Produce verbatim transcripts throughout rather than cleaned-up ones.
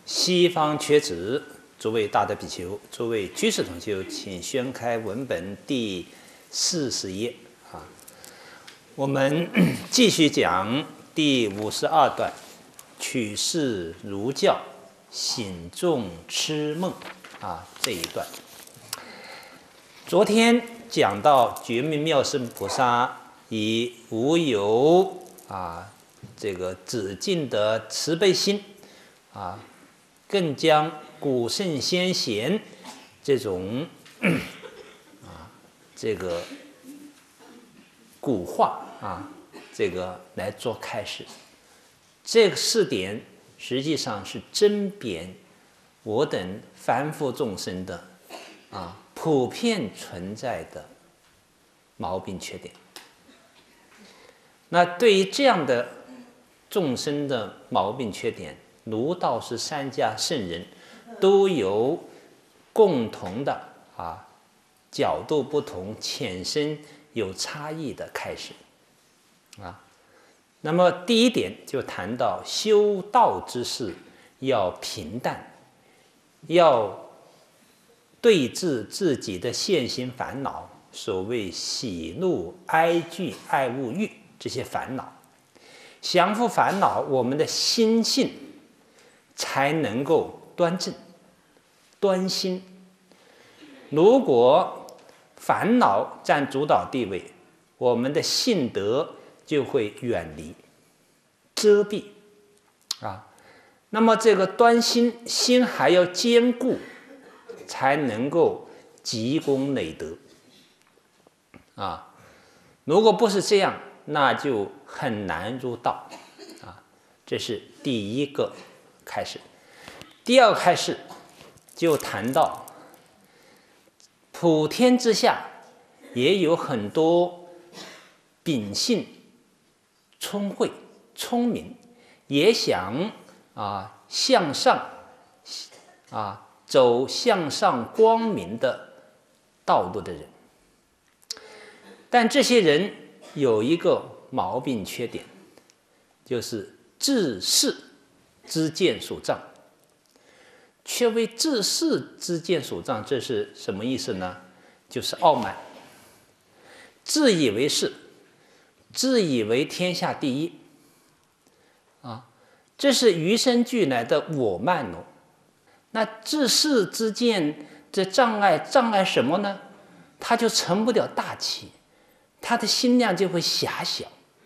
西方缺子，诸位大德比丘，诸位居士同修，请宣开文本第四十页啊。我们继续讲第五十二段，取世儒教，醒众痴梦啊这一段。昨天讲到觉明妙胜菩萨以无有啊这个止境的慈悲心啊。更将古圣先贤这种啊这个古话啊这个来做开示，这个四点实际上是针砭我等凡夫众生的啊普遍存在的毛病缺点。那对于这样的众生的毛病缺点，儒道释三家圣人都有共同的啊角度不同、浅深有差异的开始啊。那么第一点就谈到修道之事要平淡，要对治自己的现行烦恼，所谓喜怒哀惧爱恶欲这些烦恼，降伏烦恼，我们的心性才能够端正、端心。如果烦恼占主导地位，我们的性德就会远离、遮蔽啊。那么这个端心，心还要坚固，才能够积功累德啊。如果不是这样，那就很难入道啊。这是第一个开始。第二个开始就谈到普天之下也有很多秉性聪慧聪明，也想啊向上啊走向上光明的道路的人，但这些人有一个毛病缺点，就是自恃知见所障。却为自恃知见所障，这是什么意思呢？就是傲慢，自以为是，自以为天下第一啊，这是与生俱来的我慢哦。那自恃知见这障碍障碍什么呢？他就成不了大器，他的心量就会狭小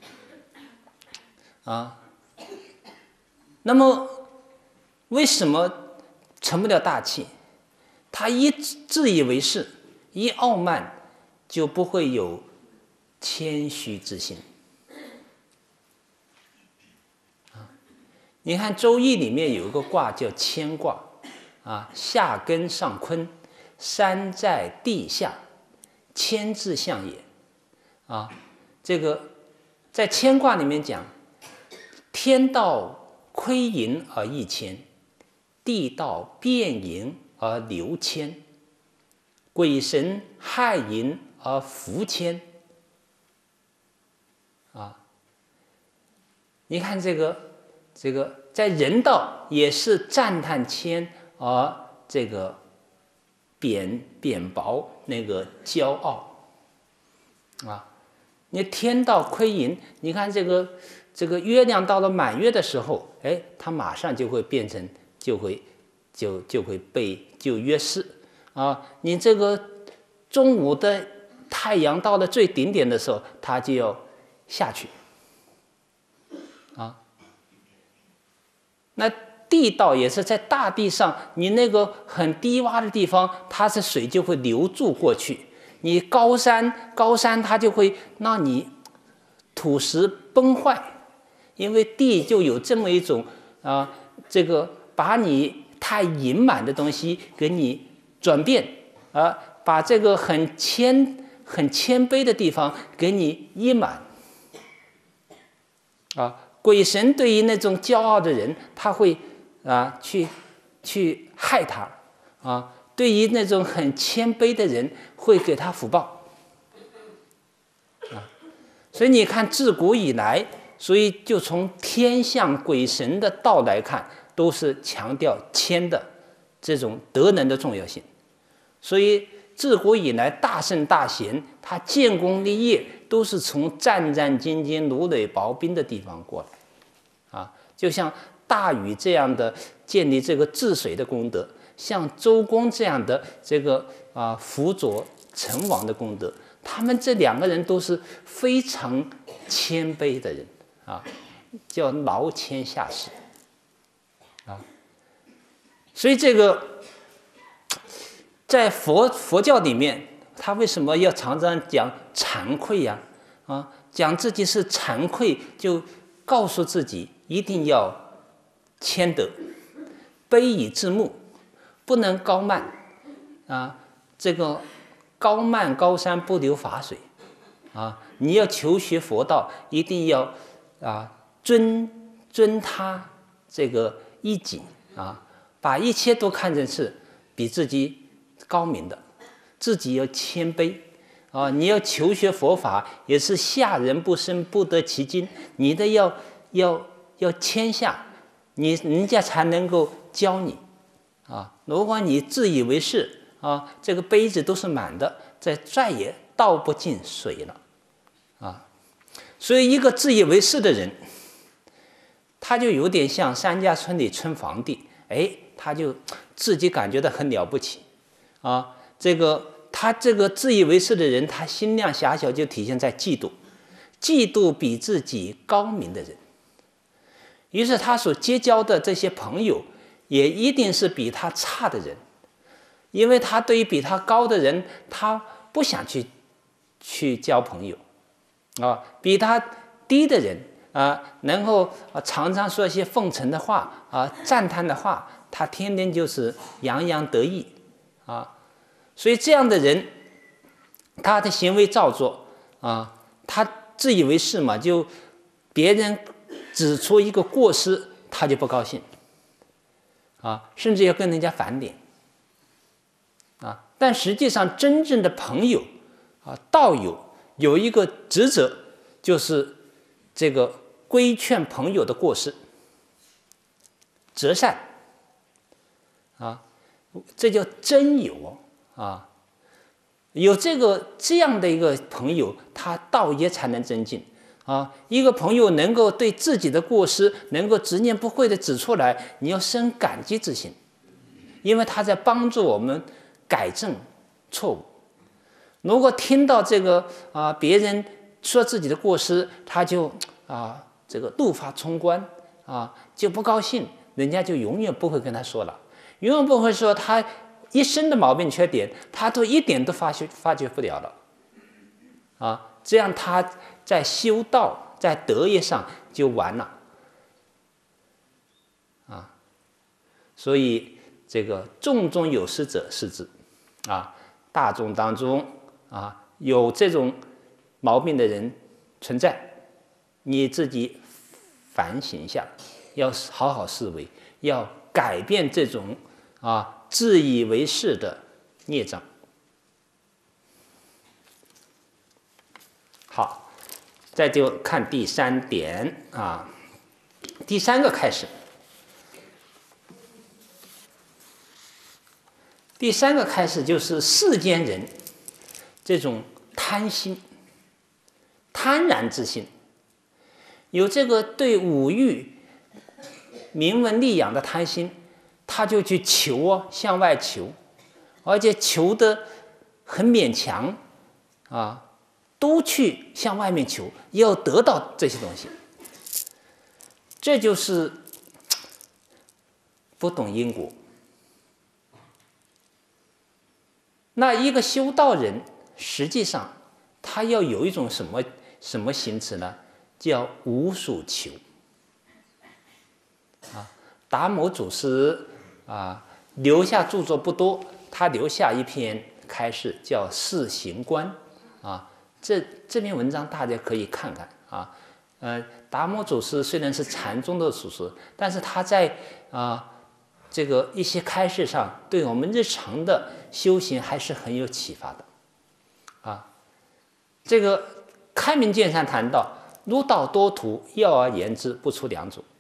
啊。那么为什么成不了大器？他一自以为是，一傲慢，就不会有谦虚之心啊。你看《周易》里面有一个卦叫乾卦啊，下根上坤，山在地下，谦自象也啊。这个在乾卦里面讲，天道亏盈而益谦，地道变盈而流谦，鬼神害盈而福谦啊。你看这个这个在人道也是赞叹谦，而这个贬贬薄那个骄傲啊。你天道亏盈，你看这个这个月亮到了满月的时候，哎，它马上就会变成就会就就会被就约失啊。你这个中午的太阳到了最顶点的时候，它就要下去啊。那地道也是在大地上，你那个很低洼的地方，它是水就会流注过去。你高山高山它就会让你土石崩坏，因为地就有这么一种啊，这个把你太盈满的东西给你转变啊，把这个很谦很谦卑的地方给你溢满啊。鬼神对于那种骄傲的人，他会啊去去害他啊。对于那种很谦卑的人，会给他福报啊。所以你看，自古以来，所以就从天象鬼神的道来看都是强调谦的这种德能的重要性。所以自古以来，大圣大贤他建功立业都是从战战兢兢、如履薄冰的地方过来啊。就像大禹这样的建立这个治水的功德，像周公这样的这个啊辅佐成王的功德，他们这两个人都是非常谦卑的人啊，叫劳谦下士啊。所以这个在佛佛教里面，他为什么要常常讲惭愧呀？啊，讲自己是惭愧，就告诉自己一定要谦德，卑以自牧，不能高慢啊。这个高慢高山不流法水啊！你要求学佛道，一定要啊尊尊他这个一己啊，把一切都看成是比自己高明的，自己要谦卑啊！你要求学佛法，也是下人不生，不得其精。你的要要要谦下，你人家才能够教你啊！如果你自以为是啊，这个杯子都是满的，再再也倒不进水了啊！所以，一个自以为是的人，他就有点像三家村里村皇帝，哎，他就自己感觉到很了不起啊。这个他这个自以为是的人，他心量狭小，就体现在嫉妒，嫉妒比自己高明的人。于是，他所结交的这些朋友，也一定是比他差的人。因为他对于比他高的人，他不想去去交朋友，啊，比他低的人啊，然后啊常常说一些奉承的话啊、赞叹的话，他天天就是洋洋得意啊。所以这样的人，他的行为造作啊，他自以为是嘛，就别人指出一个过失，他就不高兴啊，甚至要跟人家翻脸。啊，但实际上，真正的朋友啊，道友有一个职责，就是这个规劝朋友的过失，择善啊，这叫真友啊。有这个这样的一个朋友，他道业才能增进啊。一个朋友能够对自己的过失能够直言不讳的指出来，你要生感激之心，因为他在帮助我们改正错误。如果听到这个啊，别人说自己的过失，他就啊这个怒发冲冠啊，就不高兴，人家就永远不会跟他说了，永远不会说他一生的毛病缺点，他都一点都发觉发觉不了了啊，这样他在修道在德业上就完了啊。所以这个众中有失者失之啊，大众当中啊有这种毛病的人存在，你自己反省一下，要好好思维，要改变这种啊自以为是的孽障。好，再就看第三点啊，第三个开始。第三个开始就是世间人这种贪心、贪婪之心，有这个对五欲、名闻利养的贪心，他就去求啊，向外求，而且求得很勉强啊，都去向外面求，要得到这些东西，这就是不懂因果。那一个修道人，实际上他要有一种什么什么行持呢？叫无所求。啊，达摩祖师啊，留下著作不多，他留下一篇开示叫《四行观》啊。这这篇文章大家可以看看啊。呃，达摩祖师虽然是禅宗的祖师，但是他在啊。这个一些开示上，对我们日常的修行还是很有启发的，啊，这个开明见山谈到，儒道多途，要而言之，不出两种。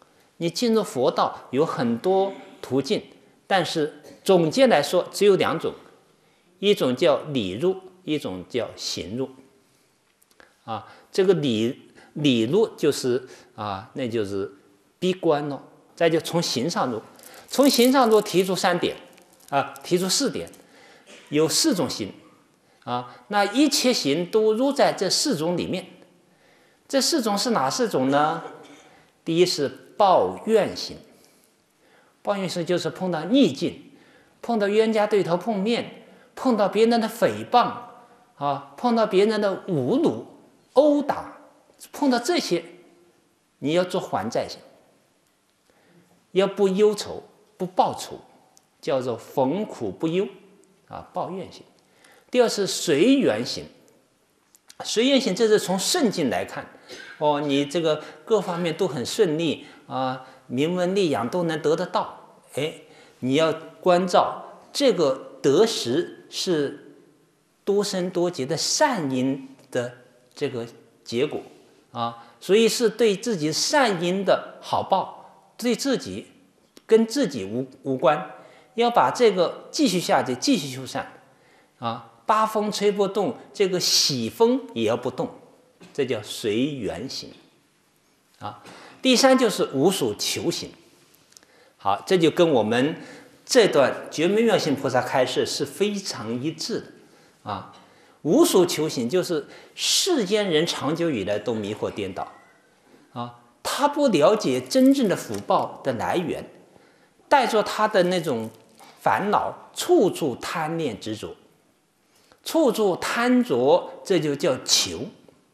你进入佛道有很多途径，但是总结来说只有两种，一种叫理入，一种叫行入。啊，这个理理入就是啊，那就是闭关咯。再就从行上入，从行上入提出三点，啊，提出四点，有四种行，啊，那一切行都入在这四种里面。这四种是哪四种呢？第一是抱怨行，抱怨行就是碰到逆境，碰到冤家对头碰面，碰到别人的诽谤，啊，碰到别人的侮辱、殴打，碰到这些，你要做还债行。要不忧愁，不报仇，叫做逢苦不忧，啊，抱怨型。第二是随缘型，随缘型这是从顺境来看，哦，你这个各方面都很顺利啊，名闻利养都能得得到，哎，你要关照这个得时是多生多劫的善因的这个结果啊，所以是对自己善因的好报。对自己跟自己无无关，要把这个继续下去，继续修善啊。八风吹不动，这个喜风也要不动，这叫随缘行啊。第三就是无所求行，好，这就跟我们这段觉明妙行菩萨开示是非常一致的啊。无所求行就是世间人长久以来都迷惑颠倒啊。他不了解真正的福报的来源，带着他的那种烦恼，处处贪恋执着，处处贪着，这就叫求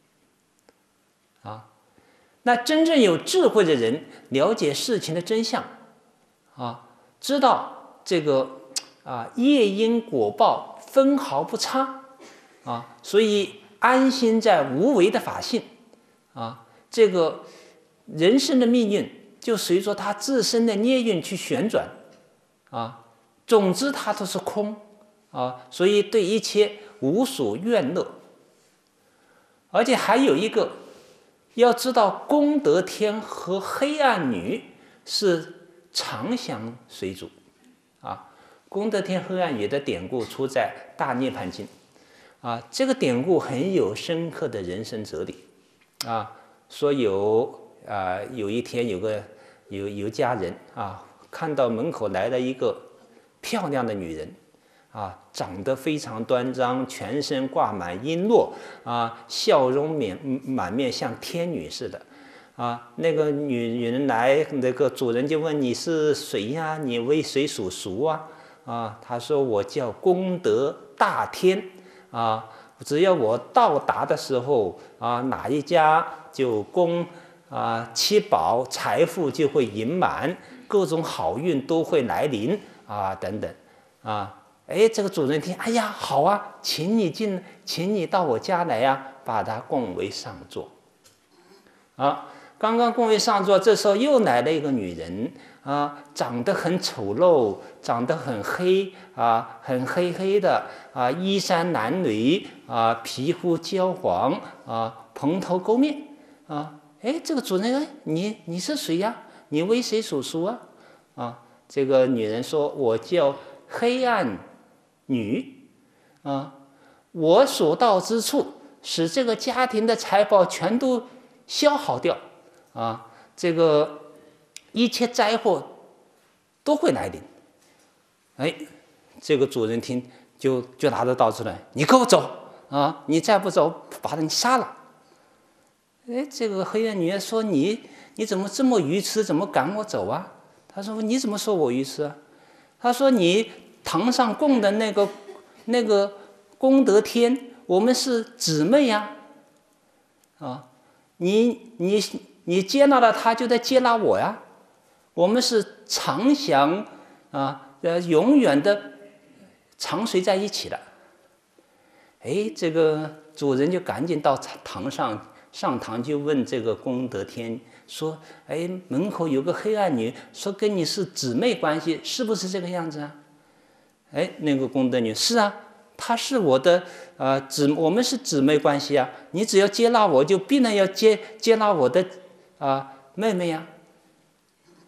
啊。那真正有智慧的人，了解事情的真相啊，知道这个啊业因果报分毫不差啊，所以安心在无为的法性啊，这个。人生的命运就随着他自身的孽运去旋转，啊，总之它都是空啊，所以对一切无所怨乐。而且还有一个，要知道功德天和黑暗女是常相随逐啊。功德天黑暗女的典故出在《大涅槃经》啊，这个典故很有深刻的人生哲理啊，说有。啊、呃，有一天有个有有家人啊，看到门口来了一个漂亮的女人，啊，长得非常端庄，全身挂满璎珞，啊，笑容满满面，像天女似的，啊，那个女女人来，那个主人就问你是谁呀？你为谁所属啊？啊，他说我叫功德大天，啊，只要我到达的时候，啊，哪一家就供。啊，七宝财富就会盈满，各种好运都会来临啊，等等啊，哎，这个主人听，哎呀，好啊，请你进，请你到我家来呀、啊，把它供为上座。啊，刚刚供为上座，这时候又来了一个女人啊，长得很丑陋，长得很黑啊，很黑黑的啊，衣衫褴褛啊，皮肤焦黄啊，蓬头垢面啊。哎，这个主人，你你是谁呀？你为谁所属啊？啊，这个女人说：“我叫黑暗女，啊，我所到之处，使这个家庭的财宝全都消耗掉，啊，这个一切灾祸都会来临。”哎，这个主人听就就拿着刀出来，你给我走啊！你再不走，把你杀了。哎，这个黑暗女人说：“你你怎么这么愚痴？怎么赶我走啊？”他说：“你怎么说我愚痴啊？”他说：“你堂上供的那个那个功德天，我们是姊妹呀，啊，你你你接纳了他，就在接纳我呀，我们是常享啊，呃，永远的常随在一起的。”哎，这个主人就赶紧到堂上。上堂就问这个功德天说：“哎，门口有个黑暗女，说跟你是姊妹关系，是不是这个样子啊？”哎，那个功德女是啊，她是我的呃姊，我们是姊妹关系啊。你只要接纳我，就必然要接接纳我的啊、呃、妹妹呀、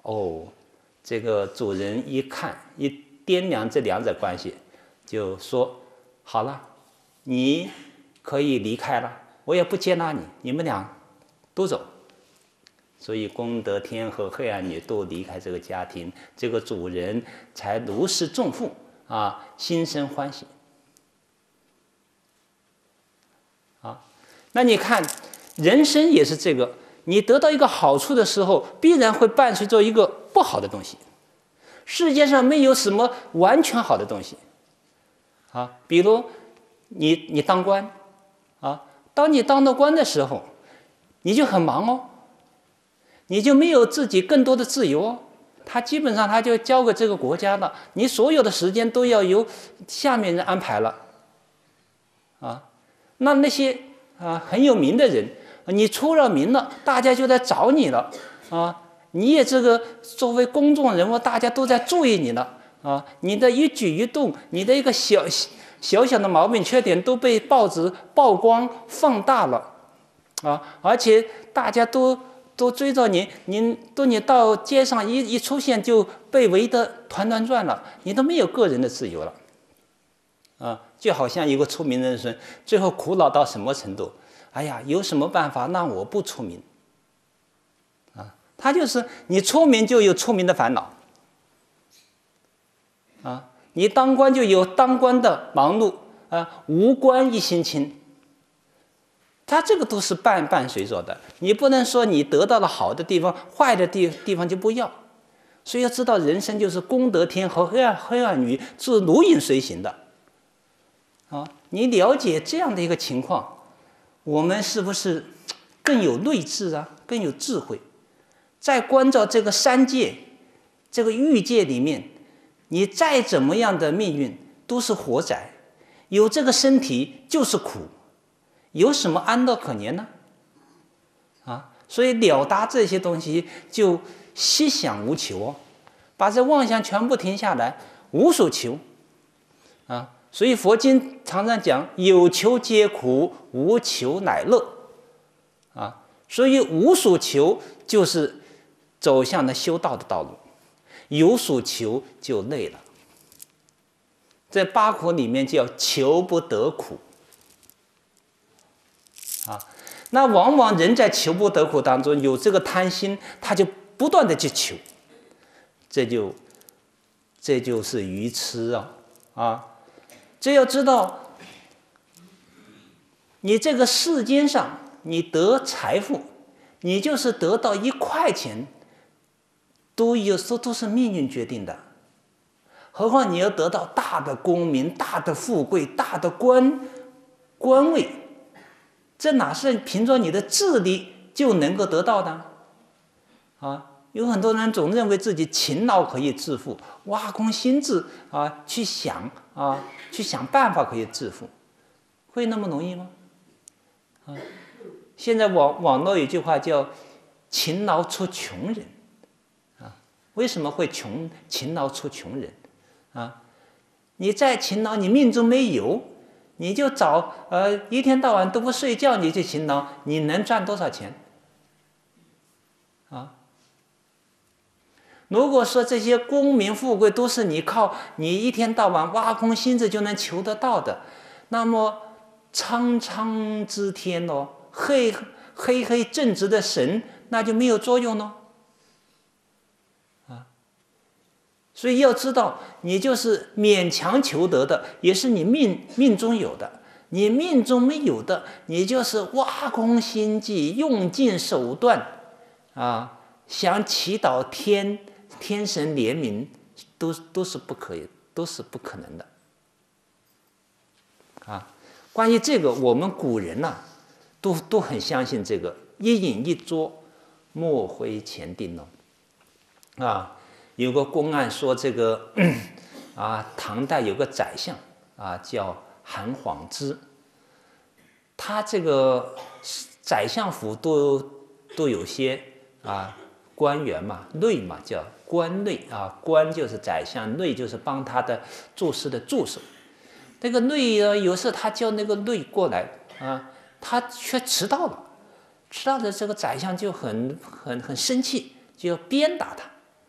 哦，这个主人一看一掂量这两者关系，就说：“好了，你可以离开了，我也不接纳你，你们俩都走。”所以功德天和黑暗女都离开这个家庭，这个主人才如释重负啊，心生欢喜。啊，那你看，人生也是这个，你得到一个好处的时候，必然会伴随着一个不好的东西。世界上没有什么完全好的东西。啊，比如你你当官，啊，当你当到官的时候，你就很忙哦。你就没有自己更多的自由哦，他基本上他就交给这个国家了，你所有的时间都要由下面人安排了，啊，那那些啊很有名的人，你出了名了，大家就在找你了，啊，你也这个作为公众人物，大家都在注意你了，啊，你的一举一动，你的一个小小小的毛病缺点都被报纸曝光放大了，啊，而且大家都。都追着你，您都你到街上一一出现就被围得团团转了，你都没有个人的自由了，啊，就好像一个出名的人，最后苦恼到什么程度？哎呀，有什么办法让我不出名？啊，他就是你出名就有出名的烦恼，啊，你当官就有当官的忙碌，啊，无官一心轻。他这个都是伴伴随着的，你不能说你得到了好的地方，坏的地地方就不要。所以要知道，人生就是功德天和黑暗黑暗女是如影随形的。啊，你了解这样的一个情况，我们是不是更有睿智啊，更有智慧？在关照这个三界、这个欲界里面，你再怎么样的命运都是火宅，有这个身体就是苦。有什么安乐可言呢？啊，所以了达这些东西就息想无求哦，把这妄想全部停下来，无所求啊。所以佛经常常讲有求皆苦，无求乃乐啊。所以无所求就是走向了修道的道路，有所求就累了。在八苦里面叫求不得苦。啊，那往往人在求不得苦当中有这个贪心，他就不断的去求，这就这就是愚痴啊！啊，这要知道，你这个世间上，你得财富，你就是得到一块钱，都有时候都是命运决定的。何况你要得到大的功名、大的富贵、大的官官位。这哪是凭着你的智力就能够得到的？啊，有很多人总认为自己勤劳可以致富，挖空心智啊，去想啊，去想办法可以致富，会那么容易吗？啊，现在网网络有句话叫“勤劳出穷人”，啊，为什么会穷？勤劳出穷人，啊，你再勤劳，你命中没有。你就找呃一天到晚都不睡觉，你去勤劳，你能赚多少钱？啊！如果说这些功名富贵都是你靠你一天到晚挖空心思就能求得到的，那么苍苍之天哦，黑黑黑正直的神那就没有作用了。所以要知道，你就是勉强求得的，也是你命命中有的；你命中没有的，你就是挖空心计，用尽手段，啊，想祈祷天天神怜悯，都都是不可以，都是不可能的。啊，关于这个，我们古人呐、啊，都都很相信这个“一饮一啄，莫非前定”哦，啊。有个公案说，这个啊，唐代有个宰相啊，叫韩晃之。他这个宰相府都都有些啊官员嘛，内嘛叫官内啊，官就是宰相，内就是帮他的做事的助手。那个内呢，有时候他叫那个内过来啊，他却迟到了，迟到的这个宰相就很很很生气，就要鞭打他。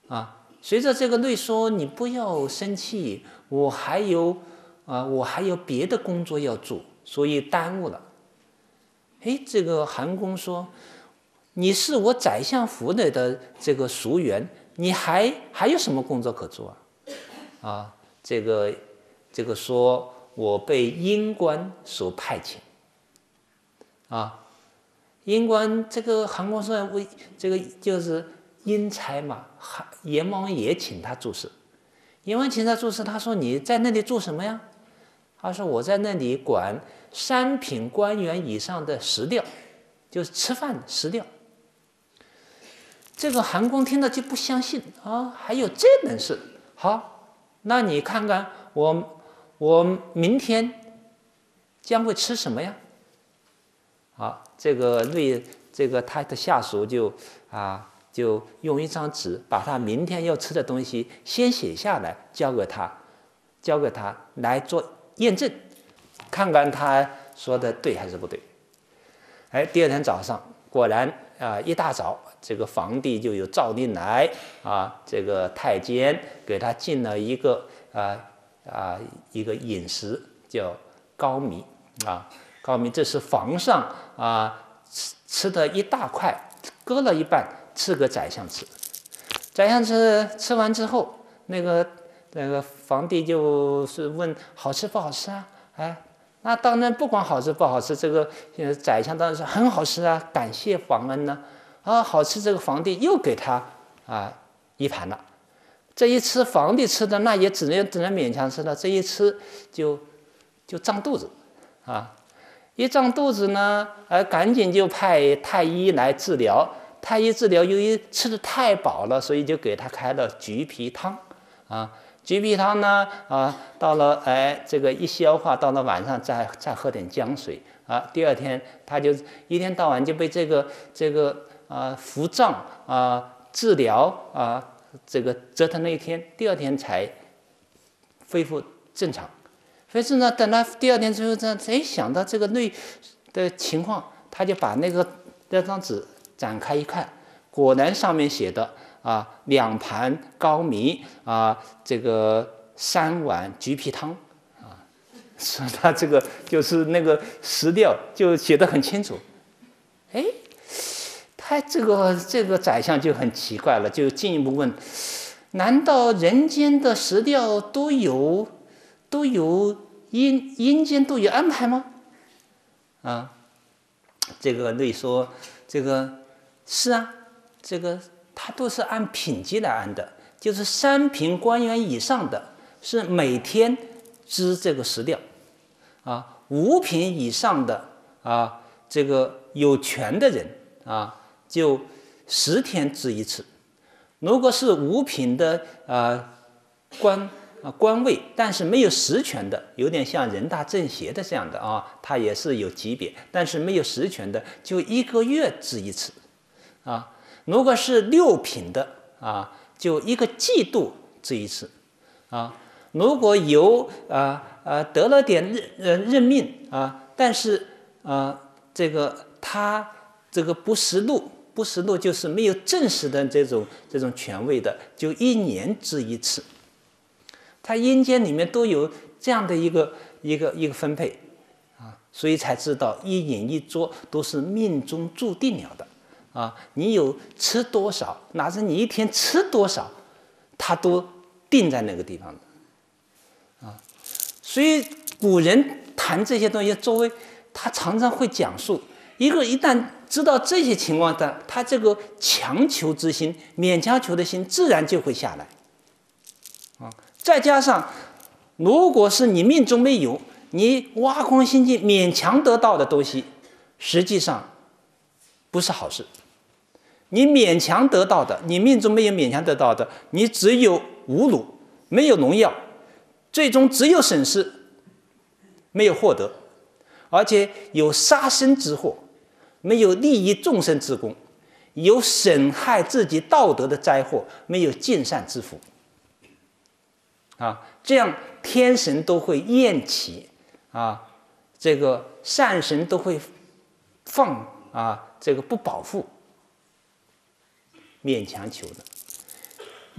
啊。随着这个瑞说：“你不要生气，我还有啊，我还有别的工作要做，所以耽误了。”哎，这个韩公说：“你是我宰相府内的这个属员，你还还有什么工作可做啊？”啊，这个这个说我被阴官所派遣。啊，阴官这个韩公说为这个就是阴差嘛，阎王爷请他做事。阎王请他做事，他说：“你在那里做什么呀？”他说：“我在那里管三品官员以上的食料，就是吃饭食料。”这个韩公听了就不相信啊，还有这等事？好，那你看看我我明天将会吃什么呀？好，这个瑞这个他的下属就啊就用一张纸把他明天要吃的东西先写下来，交给他，交给他来做验证，看看他说的对还是不对。哎，第二天早上果然啊，一大早这个皇帝就有诏令来啊，这个太监给他进了一个啊啊一个饮食叫高米啊。高米这是皇上啊吃吃的一大块，割了一半赐给宰相吃。宰相吃吃完之后，那个那个皇帝就是问好吃不好吃啊？哎，那当然不管好吃不好吃，这个宰相当然是很好吃啊，感谢皇恩呢。啊，好吃，这个皇帝又给他啊一盘了。这一吃，皇帝吃的那也只能只能勉强吃了，这一吃就就胀肚子啊。一胀肚子呢，呃，赶紧就派太医来治疗。太医治疗，由于吃的太饱了，所以就给他开了橘皮汤。啊，橘皮汤呢，啊，到了哎，这个一消化，到了晚上再再喝点姜水。啊，第二天他就一天到晚就被这个这个啊腹胀啊治疗啊这个折腾了一天，第二天才恢复正常。所以呢，等他第二天之后，这哎想到这个内的情况，他就把那个那张纸展开一看，果然上面写的啊，两盘高米啊，这个三碗橘皮汤啊，所以他这个就是那个食料就写得很清楚。哎，他这个这个宰相就很奇怪了，就进一步问：难道人间的食料都有？都有阴阴间都有安排吗？啊，这个瑞说，这个是啊，这个他都是按品级来安的，就是三品官员以上的是每天支这个食料，啊，五品以上的啊，这个有权的人啊，就十天支一次。如果是五品的啊官。啊，官位但是没有实权的，有点像人大政协的这样的啊，他也是有级别，但是没有实权的，就一个月支一次，啊，如果是六品的啊，就一个季度支一次，啊，如果有啊啊得了点任任命啊，但是啊这个他这个不实录，不实录就是没有正式的这种这种权位的，就一年支一次。他阴间里面都有这样的一个一个一个分配啊，所以才知道一饮一啄都是命中注定了的啊。你有吃多少，哪怕你一天吃多少，它都定在那个地方的啊。所以古人谈这些东西，作为他常常会讲述一个一旦知道这些情况的，他这个强求之心、勉强求的心自然就会下来啊。再加上，如果是你命中没有，你挖空心计勉强得到的东西，实际上不是好事。你勉强得到的，你命中没有勉强得到的，你只有侮辱，没有荣耀，最终只有损失，没有获得，而且有杀身之祸，没有利益众生之功，有损害自己道德的灾祸，没有尽善之福。啊，这样天神都会厌弃啊，这个善神都会放啊，这个不保护，勉强求的。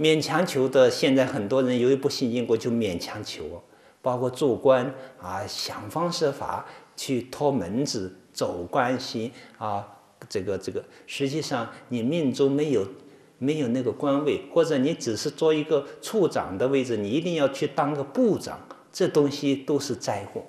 勉强求的，现在很多人由于不信因果就勉强求，包括做官啊，想方设法去托门子、走关系啊，这个这个，实际上你命中没有没有那个官位，或者你只是做一个处长的位置，你一定要去当个部长，这东西都是灾祸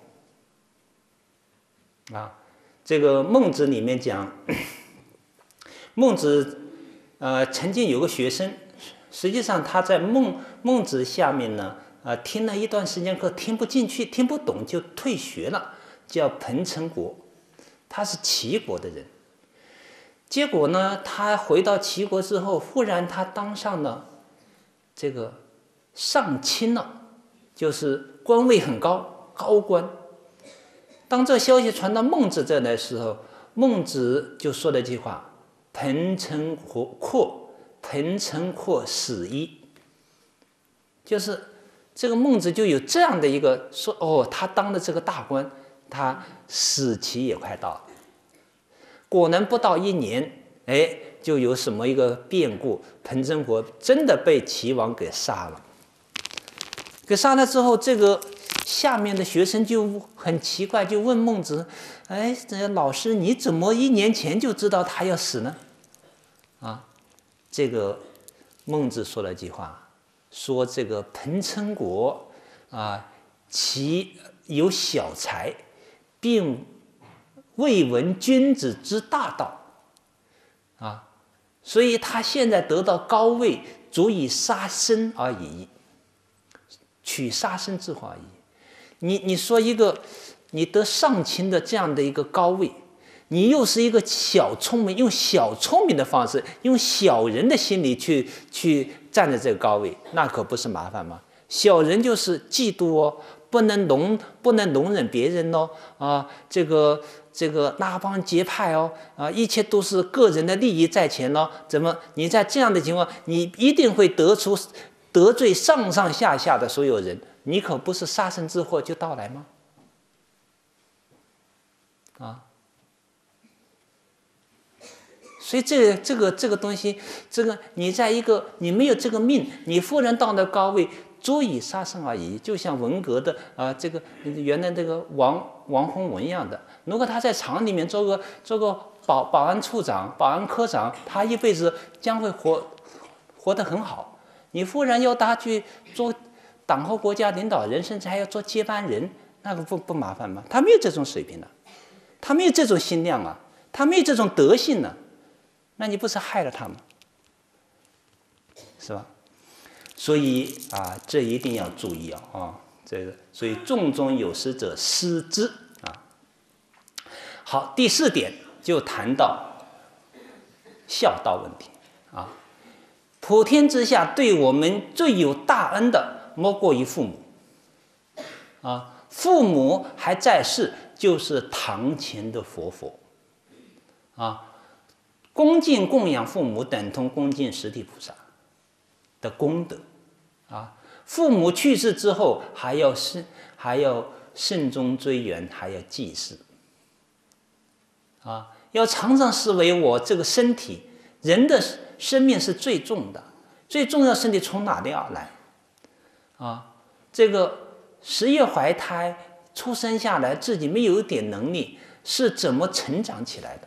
啊。这个孟子里面讲，孟子呃曾经有个学生，实际上他在孟孟子下面呢，呃听了一段时间课，听不进去，听不懂就退学了，叫彭城国，他是齐国的人。结果呢，他回到齐国之后，忽然他当上了这个上卿了，就是官位很高，高官。当这消息传到孟子这来的时候，孟子就说了一句话：“彭城阔，彭城阔死矣。”就是这个孟子就有这样的一个说，哦，他当的这个大官，他死期也快到了。果然不到一年，哎，就有什么一个变故，彭城国真的被齐王给杀了。给杀了之后，这个下面的学生就很奇怪，就问孟子：“哎，这老师，你怎么一年前就知道他要死呢？”啊，这个孟子说了一句话，说这个彭城国啊，其有小才，并未闻君子之大道啊，所以他现在得到高位，足以杀身而已，取杀身之祸而已。你你说一个你得上卿的这样的一个高位，你又是一个小聪明，用小聪明的方式，用小人的心理去去站在这个高位，那可不是麻烦吗？小人就是嫉妒哦，不能容不能容忍别人哦，啊，这个这个拉帮结派哦，啊，一切都是个人的利益在前哦。怎么你在这样的情况，你一定会得出得罪上上下下的所有人，你可不是杀身之祸就到来吗？啊，所以这个这个这个东西，这个你在一个你没有这个命，你忽然到了高位，足以杀身而已。就像文革的啊、呃，这个原来这个王王洪文一样的，如果他在厂里面做个做个保保安处长、保安科长，他一辈子将会活活得很好。你忽然要他去做党和国家领导人，甚至还要做接班人，那个不不麻烦吗？他没有这种水平的、啊，他没有这种心量啊，他没有这种德性呢、啊，那你不是害了他吗？是吧？所以啊，这一定要注意啊！啊，这个，所以重中有失者失之啊。好，第四点就谈到孝道问题啊。普天之下，对我们最有大恩的，莫过于父母啊。父母还在世，就是堂前的活佛啊。恭敬供养父母，等同恭敬十地菩萨的功德啊。父母去世之后，还要慎还要慎终追远，还要祭祀啊。要常常视为我这个身体，人的生命是最重的，最重要的身体从哪里而来啊？这个十月怀胎出生下来，自己没有一点能力，是怎么成长起来的？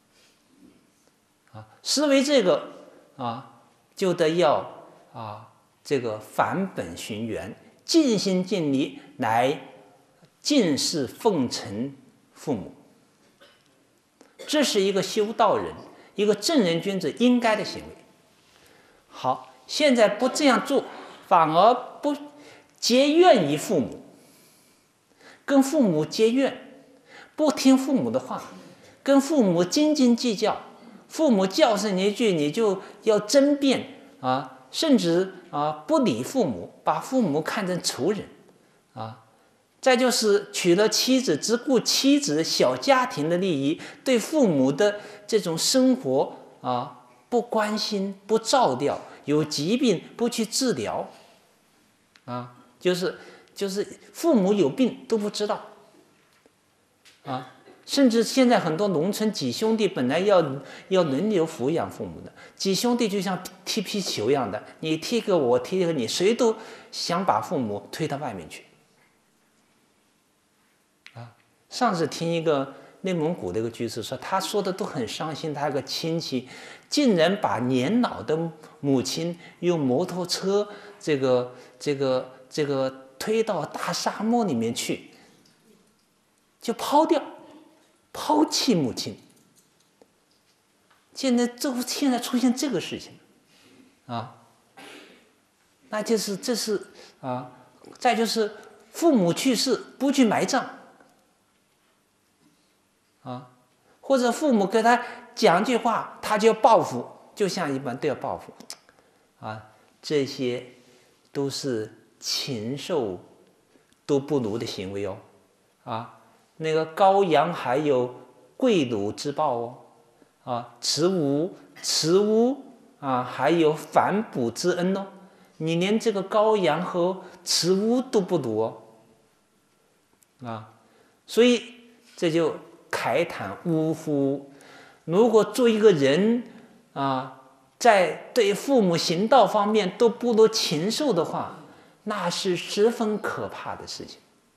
啊，思维这个啊，就得要啊，这个返本寻源，尽心尽力来敬事奉承父母。这是一个修道人，一个正人君子应该的行为。好，现在不这样做，反而不结怨于父母，跟父母结怨，不听父母的话，跟父母斤斤计较，父母叫上你一句，你就要争辩啊，甚至啊不理父母，把父母看成仇人啊。再就是娶了妻子，只顾妻子小家庭的利益，对父母的这种生活啊不关心、不照料，有疾病不去治疗，啊，就是就是父母有病都不知道，啊， 甚至现在很多农村几兄弟本来要要轮流抚养父母的，几兄弟就像踢皮球一样的，你踢个我踢个你，谁都想把父母推到外面去。啊，上次听一个内蒙古的一个居士说，他说的都很伤心，他有个亲戚竟然把年老的母亲用摩托车这个这个这个推到大沙漠里面去，就抛掉。抛弃母亲，现在这现在出现这个事情，啊，那就是这是啊，再就是父母去世不去埋葬，啊，或者父母给他讲句话，他就要报复，就像一般都要报复，啊，这些都是禽兽都不如的行为哦，啊。那个羔羊还有跪乳之报哦，啊，慈无慈无啊，还有反哺之恩哦，你连这个羔羊和慈无都不如哦，啊，所以这就慨叹呜呼！如果做一个人啊，在对父母行道方面都不如禽兽的话，那是十分可怕的事情。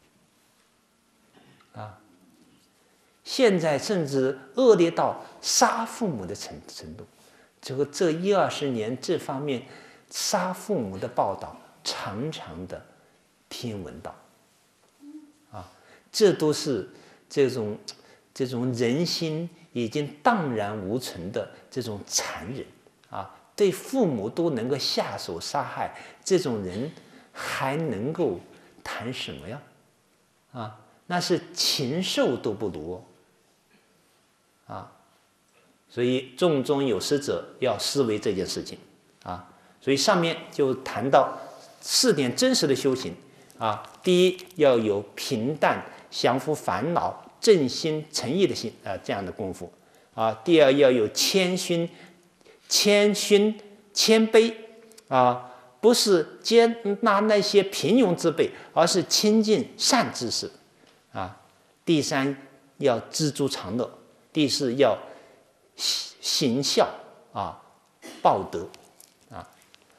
啊，现在甚至恶劣到杀父母的程程度，这个这一二十年这方面杀父母的报道常常的听闻到，啊，这都是这种这种人心已经荡然无存的这种残忍啊，对父母都能够下手杀害，这种人还能够谈什么呀？啊？那是禽兽都不如啊，所以众中有识者要思维这件事情啊。所以上面就谈到四点真实的修行啊。第一，要有平淡、降服烦恼、正心诚意的心啊，这样的功夫啊。第二，要有谦逊、谦逊、谦卑啊，不是接纳那些平庸之辈，而是亲近善知识。啊，第三要知足常乐，第四要行孝啊，报德啊。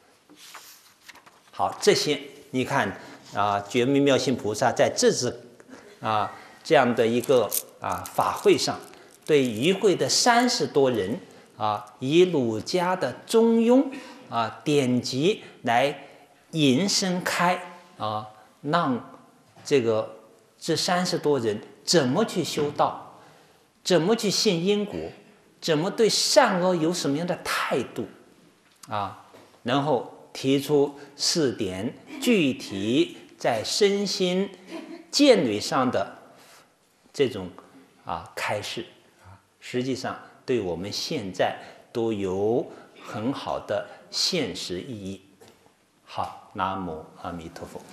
好，这些你看啊，觉明妙心菩萨在这次啊这样的一个啊法会上，对与会的三十多人啊，以儒家的中庸啊典籍来引申开啊，让这个。这三十多人怎么去修道，怎么去信因果，怎么对善恶有什么样的态度啊？然后提出四点具体在身心建立上的这种啊开示啊，实际上对我们现在都有很好的现实意义。好，南无阿弥陀佛。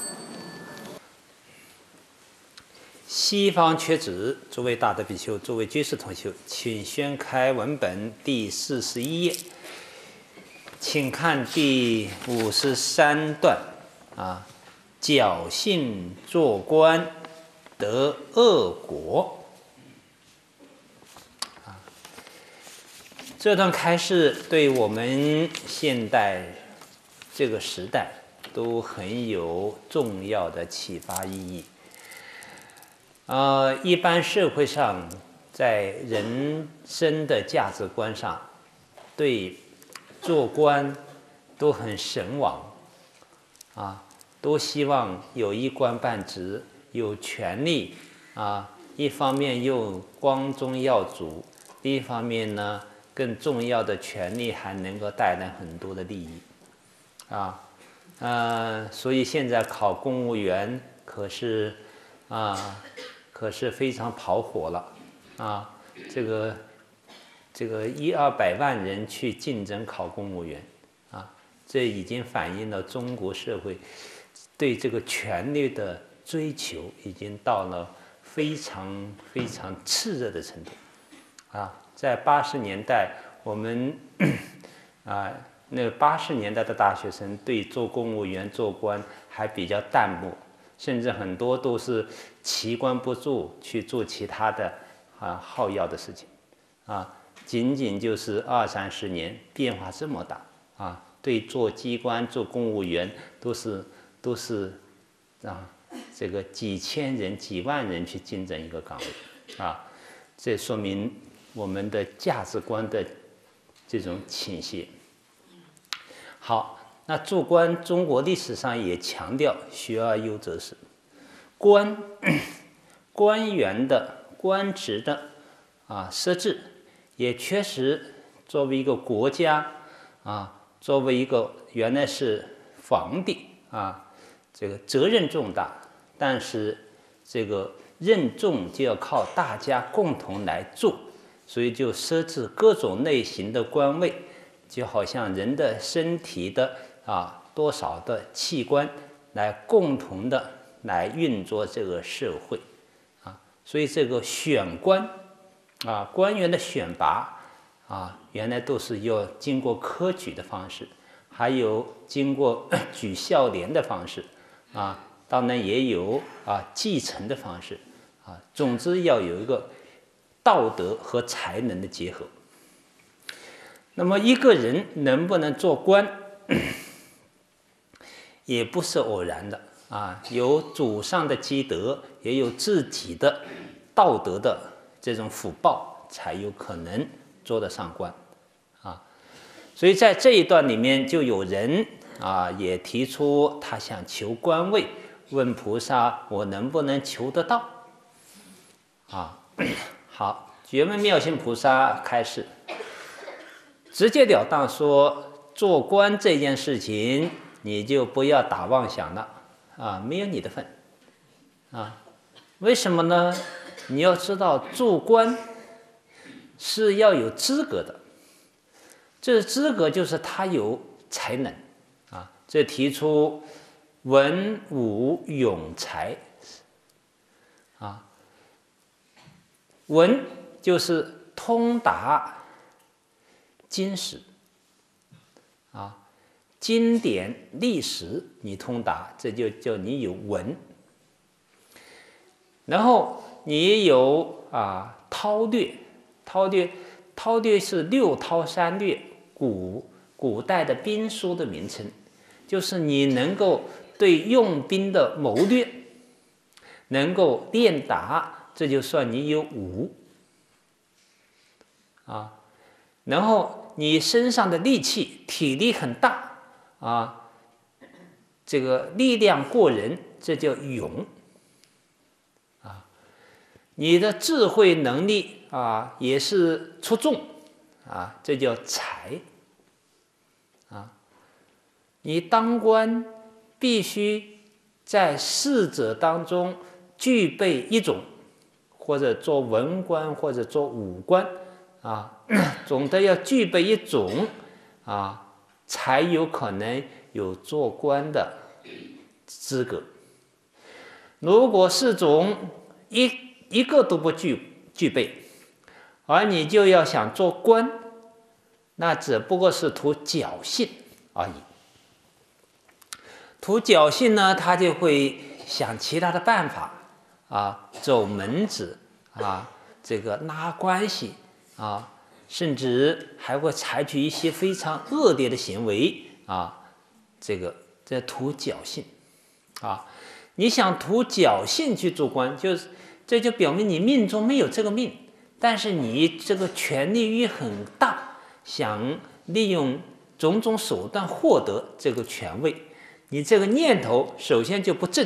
西方缺子，诸位大德比丘，诸位居士同修，请宣开文本第四十一页，请看第五十三段啊，侥幸做官得恶果啊。这段开示对我们现代这个时代都很有重要的启发意义。呃，一般社会上，在人生的价值观上，对做官都很神往，啊，都希望有一官半职，有权利啊。一方面又光宗耀祖，另一方面呢，更重要的权利还能够带来很多的利益，啊，呃，所以现在考公务员可是啊。可是非常跑火了啊！这个这个一二百万人去竞争考公务员啊，这已经反映了中国社会对这个权力的追求已经到了非常非常炽热的程度啊！在八十年代，我们啊那八十年代的大学生对做公务员、做官还比较淡漠。甚至很多都是弃官不做，去做其他的啊耗药的事情，啊，仅仅就是二三十年，变化这么大啊！对做机关、做公务员都是都是啊，这个几千人、几万人去竞争一个岗位啊，这说明我们的价值观的这种倾斜。好，那做官，中国历史上也强调学而优则仕，官官员的官职的啊设置，也确实作为一个国家啊，作为一个原来是皇帝啊，这个责任重大，但是这个任重就要靠大家共同来做，所以就设置各种类型的官位，就好像人的身体的啊多少的器官来共同的来运作这个社会啊，所以这个选官啊，官员的选拔啊，原来都是要经过科举的方式，还有经过举孝廉的方式啊，当然也有啊继承的方式啊，总之要有一个道德和才能的结合。那么一个人能不能做官，也不是偶然的啊，有祖上的积德，也有自己的道德的这种福报，才有可能做得上官啊。所以在这一段里面，就有人啊也提出他想求官位，问菩萨：我能不能求得到？啊，好，觉门妙心菩萨开示，直截了当说，做官这件事情，你就不要打妄想了啊，没有你的份啊。为什么呢？你要知道，做官是要有资格的，这资格就是他有才能啊。这提出文武勇才啊，文就是通达经史啊，经典历史你通达，这就叫你有文。然后你有啊韬略，韬略韬略是六韬三略，古古代的兵书的名称，就是你能够对用兵的谋略能够练达，这就算你有武啊。然后你身上的力气体力很大啊，这个力量过人，这叫勇啊。你的智慧能力啊也是出众啊，这叫才啊。你当官必须在四者当中具备一种，或者做文官或者做武官啊，总的要具备一种啊，才有可能有做官的资格。如果四种一一个都不具具备，而你就要想做官，那只不过是图侥幸而已。图侥幸呢，他就会想其他的办法啊，走门子啊，这个拉关系啊，甚至还会采取一些非常恶劣的行为啊，这个这图侥幸啊。你想图侥幸去做官，就是这就表明你命中没有这个命，但是你这个权力欲很大，想利用种种手段获得这个权位，你这个念头首先就不正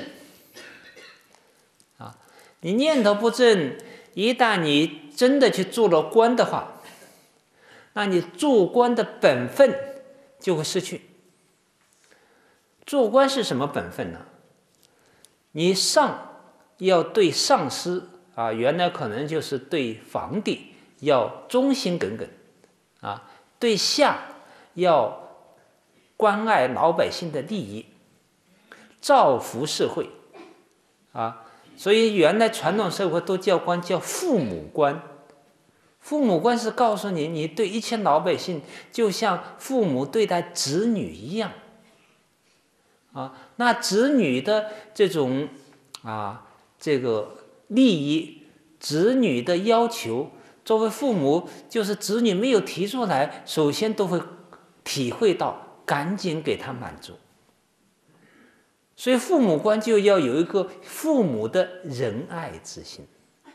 啊。你念头不正，一旦你真的去做了官的话，那你做官的本分就会失去。做官是什么本分呢？你上要对上司啊，原来可能就是对皇帝要忠心耿耿啊，对下要关爱老百姓的利益，造福社会啊。所以原来传统社会都叫官叫父母官，父母官是告诉你，你对一切老百姓就像父母对待子女一样啊。那子女的这种啊这个利益子女的要求，作为父母，就是子女没有提出来，首先都会体会到，赶紧给他满足。所以父母官就要有一个父母的仁爱之心，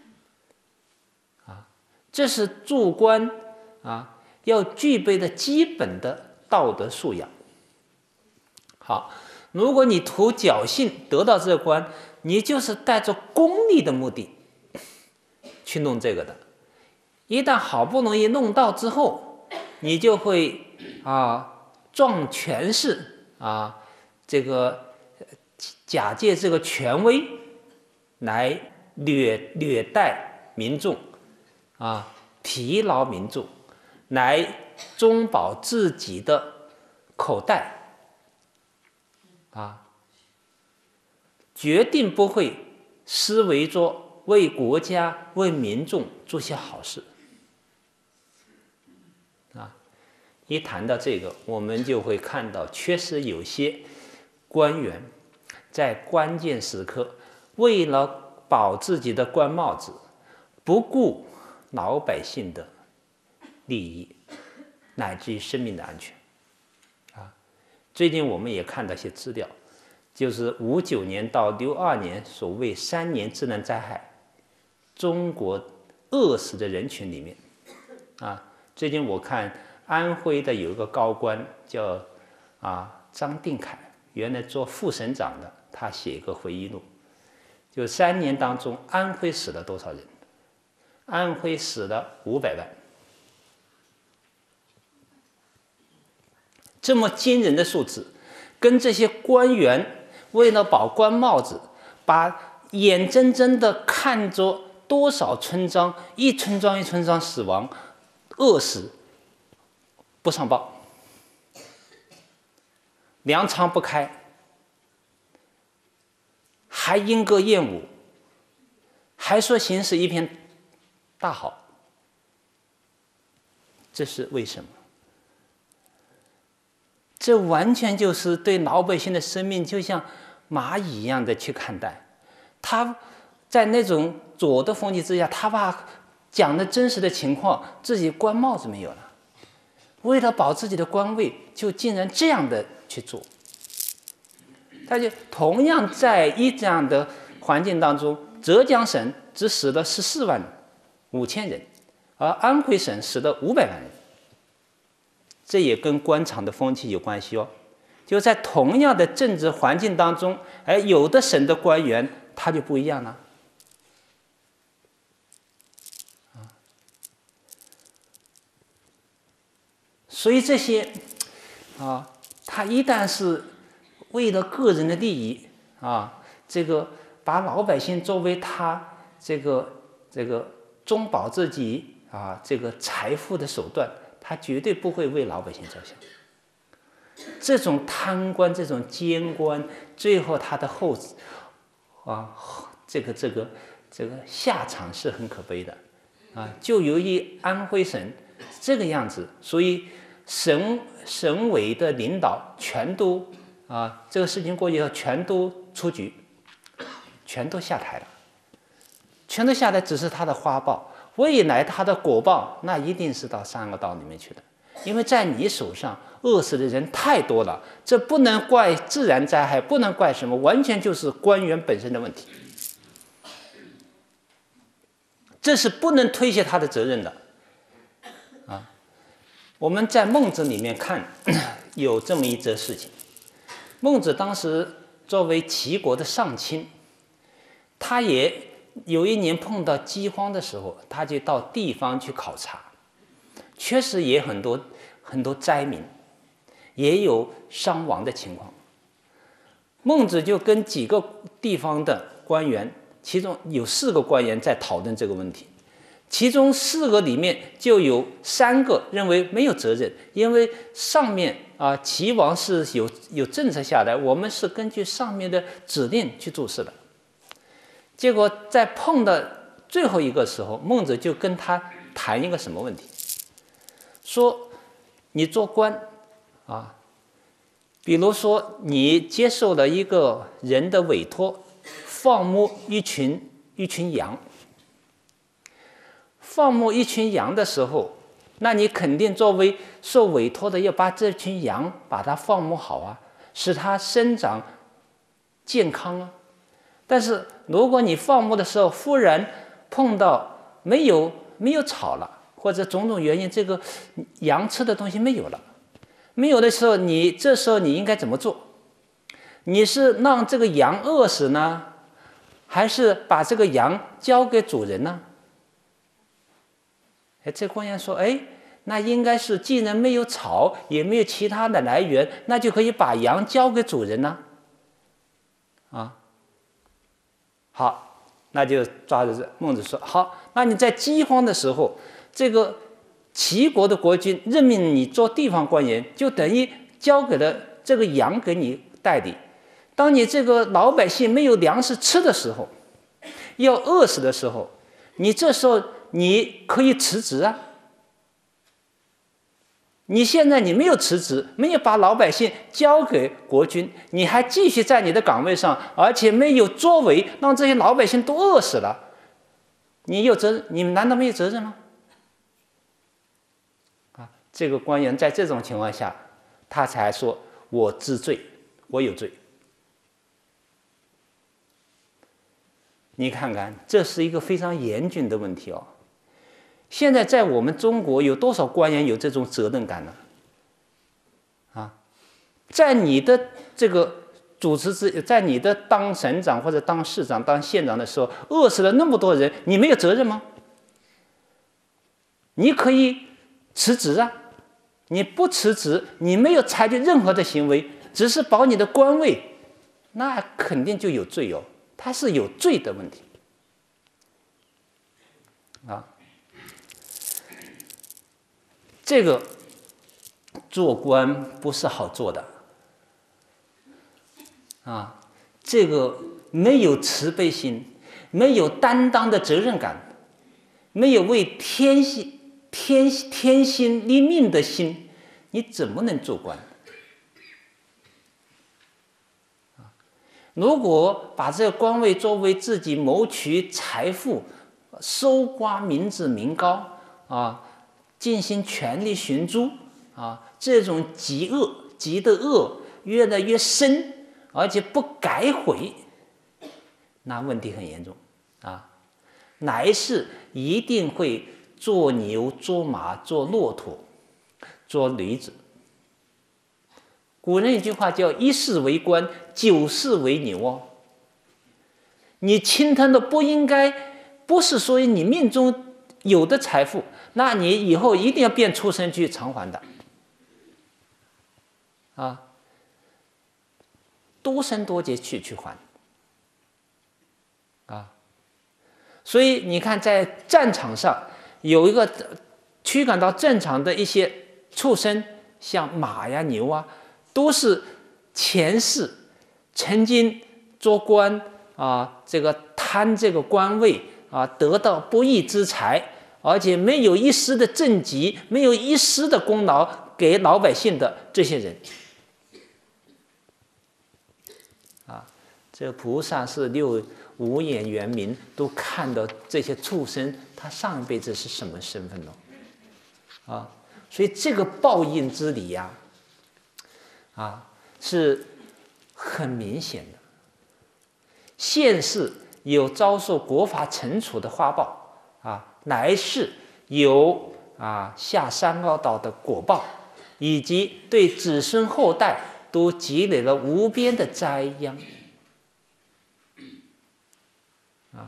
啊，这是做官啊要具备的基本的道德素养。好，如果你图侥幸得到这个官，你就是带着功利的目的去弄这个的。一旦好不容易弄到之后，你就会啊撞权势啊，这个假借这个权威来掠掠带民众啊，疲劳民众，来中饱自己的口袋啊，决定不会思维着为国家为民众做些好事。一谈到这个，我们就会看到，确实有些官员在关键时刻，为了保自己的官帽子，不顾老百姓的利益，乃至于生命的安全。啊，最近我们也看到一些资料，就是五九年到六二年所谓三年自然灾害，中国饿死的人群里面，啊，最近我看。安徽的有一个高官叫啊张定凯，原来做副省长的，他写一个回忆录，就三年当中安徽死了多少人？安徽死了五百万，这么惊人的数字，跟这些官员为了保官帽子，把眼睁睁的看着多少村庄一村庄一村庄死亡、饿死。不上报，粮仓不开，还莺歌燕舞，还说形势一片大好，这是为什么？这完全就是对老百姓的生命就像蚂蚁一样的去看待。他在那种左的风气之下，他把讲的真实的情况，自己官帽子没有了。为了保自己的官位，就竟然这样的去做。他就同样在一这样的环境当中，浙江省只死了十四万五千人，而安徽省死了五百万人。这也跟官场的风气有关系哦。就在同样的政治环境当中，而有的省的官员他就不一样了。所以这些啊，他一旦是为了个人的利益啊，这个把老百姓作为他这个这个中保自己啊这个财富的手段，他绝对不会为老百姓着想。这种贪官，这种奸官，最后他的后啊这个这个这个下场是很可悲的啊。就由于安徽省这个样子，所以。省省委的领导全都啊，这个事情过去以后全都出局，全都下台了，全都下台，只是他的花报，未来他的果报那一定是到三恶道里面去的，因为在你手上饿死的人太多了，这不能怪自然灾害，不能怪什么，完全就是官员本身的问题，这是不能推卸他的责任的。我们在孟子里面看有这么一则事情，孟子当时作为齐国的上卿，他也有一年碰到饥荒的时候，他就到地方去考察，确实也很多很多灾民，也有伤亡的情况。孟子就跟几个地方的官员，其中有四个官员在讨论这个问题。其中四个里面就有三个认为没有责任，因为上面啊齐王是有有政策下来，我们是根据上面的指令去做事的。结果在碰到最后一个时候，孟子就跟他谈一个什么问题，说你做官啊，比如说你接受了一个人的委托，放牧一群一群羊。 放牧一群羊的时候，那你肯定作为受委托的，要把这群羊把它放牧好啊，使它生长健康啊。但是如果你放牧的时候忽然碰到没有没有草了，或者种种原因，这个羊吃的东西没有了，没有的时候，你这时候你应该怎么做？你是让这个羊饿死呢，还是把这个羊交给主人呢？哎，这官员说，哎，那应该是既然没有草，也没有其他的来源，那就可以把羊交给主人呢。啊，好，那就抓着这孟子说，好，那你在饥荒的时候，这个齐国的国君任命你做地方官员，就等于交给了这个羊给你代理。当你这个老百姓没有粮食吃的时候，要饿死的时候，你这时候你可以辞职啊。你现在你没有辞职，没有把老百姓交给国君，你还继续在你的岗位上，而且没有作为，让这些老百姓都饿死了，你有责任？你难道没有责任吗？啊，这个官员在这种情况下，他才说我知罪，我有罪。你看看，这是一个非常严峻的问题哦。现在在我们中国，有多少官员有这种责任感呢？啊，在你的这个主持之，在你的当省长或者当市长、当县长的时候，饿死了那么多人，你没有责任吗？你可以辞职啊，你不辞职，你没有采取任何的行为，只是保你的官位，那肯定就有罪哦。他是有罪的问题啊。这个做官不是好做的啊，这个没有慈悲心，没有担当的责任感，没有为天心天天心立命的心，你怎么能做官？如果把这个官位作为自己谋取财富、搜刮民脂民膏啊，进行权力寻租啊，这种极恶、极的恶越来越深，而且不改悔，那问题很严重啊！来世一定会做牛、做马、做骆驼、做驴子。古人有句话叫“一世为官，九世为牛”哦。你侵吞的不应该，不是说你命中有的财富，那你以后一定要变畜生去偿还的，啊，多生多劫去去还，啊，所以你看，在战场上有一个驱赶到战场的一些畜生，像马呀、牛啊。都是前世曾经做官啊，这个贪这个官位啊，得到不义之财，而且没有一丝的政绩，没有一丝的功劳给老百姓的这些人，啊，这个菩萨是六五眼圆明，都看到这些畜生他上一辈子是什么身份呢？啊，所以这个报应之理呀、啊。啊，是很明显的。现世有遭受国法惩处的花报啊，来世有啊下三恶道的果报，以及对子孙后代都积累了无边的灾殃啊。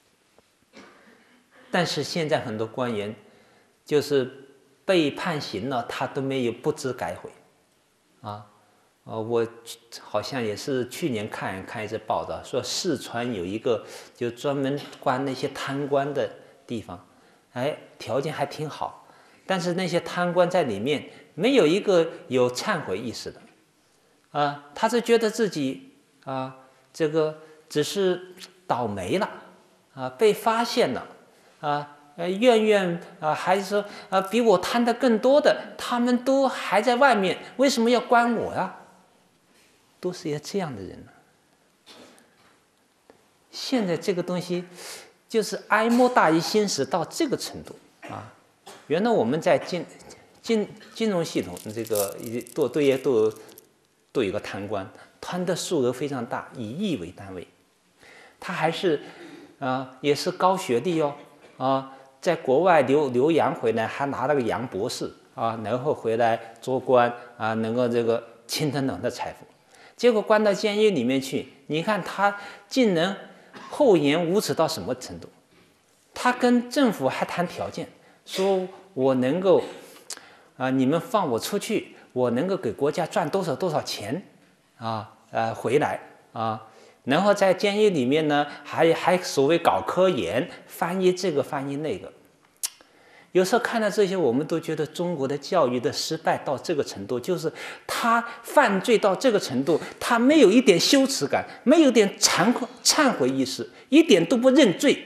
但是现在很多官员就是被判刑了，他都没有不知改悔啊。呃，我好像也是去年看看一次报道，说四川有一个就专门关那些贪官的地方，哎，条件还挺好，但是那些贪官在里面没有一个有忏悔意识的，啊、呃，他是觉得自己啊、呃，这个只是倒霉了，啊、呃，被发现了，啊、呃，呃，怨怨啊、呃，还是说啊、呃，比我贪的更多的，他们都还在外面，为什么要关我呀？都是一些这样的人呢。现在这个东西， 就是哀莫大于心死到这个程度啊！原来我们在金金金融系统这个都都也都都有个贪官，贪的数额非常大，以亿为单位。他还是啊、呃，也是高学历哦啊，在国外留留洋回来，还拿了个洋博士啊，然后回来做官啊，能够这个倾等等的财富。结果关到监狱里面去，你看他竟能厚颜无耻到什么程度？他跟政府还谈条件，说我能够啊，你们放我出去，我能够给国家赚多少多少钱啊，呃，回来啊，然后在监狱里面呢，还还所谓搞科研，翻译这个翻译那个。有时候看到这些，我们都觉得中国的教育的失败到这个程度，就是他犯罪到这个程度，他没有一点羞耻感，没有一点惭愧忏悔意识，一点都不认罪。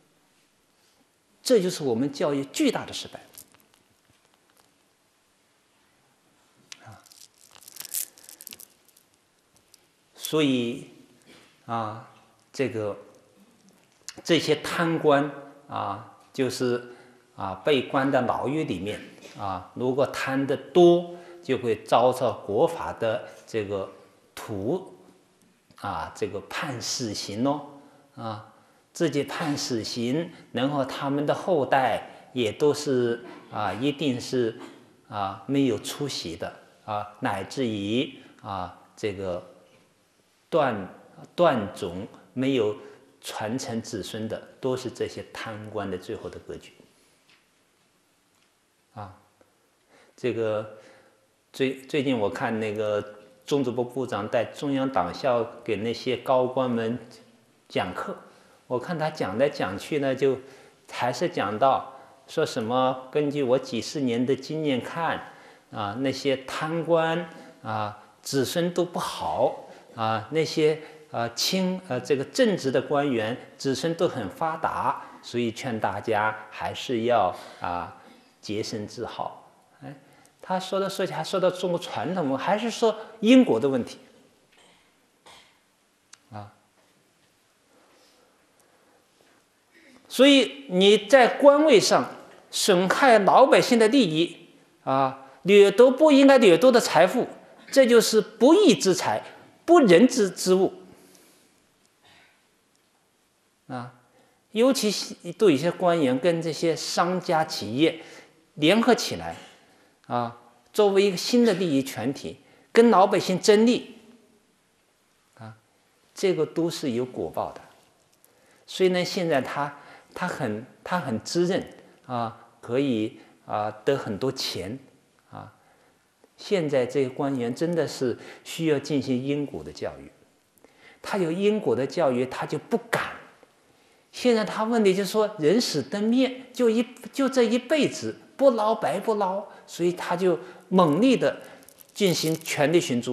这就是我们教育巨大的失败。啊，所以啊，这个这些贪官啊，就是啊被关到牢狱里面啊，如果贪得多，就会遭受国法的这个徒啊这个判死刑哦啊。自己判死刑，然后他们的后代也都是啊，一定是啊没有出息的啊，乃至于啊这个断断种没有传承子孙的，都是这些贪官的最后的格局啊。这个最最近我看那个中组部部长带中央党校给那些高官们讲课。我看他讲来讲去呢，就还是讲到说什么，根据我几十年的经验看，啊，那些贪官啊，子孙都不好啊，那些啊清呃这个正直的官员子孙都很发达，所以劝大家还是要啊洁身自好。哎，他说的说起还说到中国传统，还是说因果的问题。所以你在官位上损害老百姓的利益啊，掠夺不应该掠夺的财富，这就是不义之财，不仁之之物啊。尤其对一些官员跟这些商家企业联合起来啊，作为一个新的利益团体，跟老百姓争利啊，这个都是有果报的。所以呢，现在他。他很他很滋润啊，可以啊得很多钱啊。现在这个官员真的是需要进行因果的教育，他有因果的教育，他就不敢。现在他问题就是说，人死灯灭，就一就这一辈子不捞白不捞，所以他就猛烈的进行权力寻租。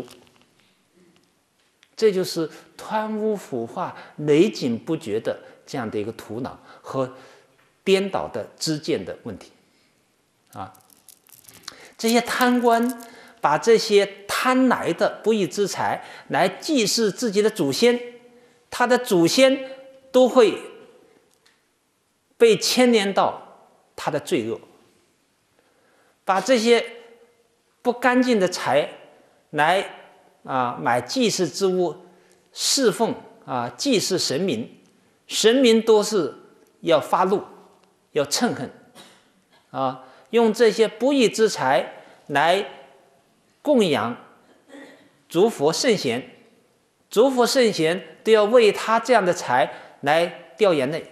这就是贪污腐化、累进不绝的这样的一个土壤和颠倒的知见的问题啊。这些贪官把这些贪来的不义之财来祭祀自己的祖先，他的祖先都会被牵连到他的罪恶，把这些不干净的财来啊买祭祀之物，侍奉啊祭祀神明，神明都是要发怒，要憎恨啊，用这些不义之财来供养诸佛圣贤，诸佛圣贤都要为他这样的财来掉眼泪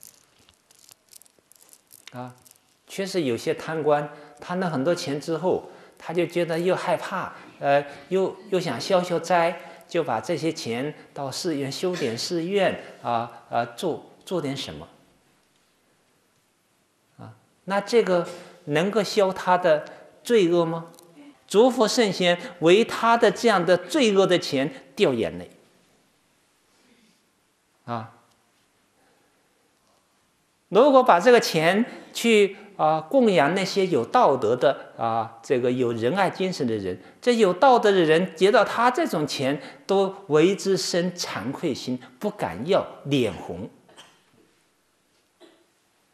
啊。确实有些贪官贪了很多钱之后，他就觉得又害怕，呃，又又想消消灾，就把这些钱到寺院修点寺院啊啊，做做点什么啊？那这个能够消他的罪恶吗？诸佛圣贤为他的这样的罪恶的钱掉眼泪啊！如果把这个钱去啊供养那些有道德的啊这个有仁爱精神的人，这有道德的人接到他这种钱都为之生惭愧心，不敢要，脸红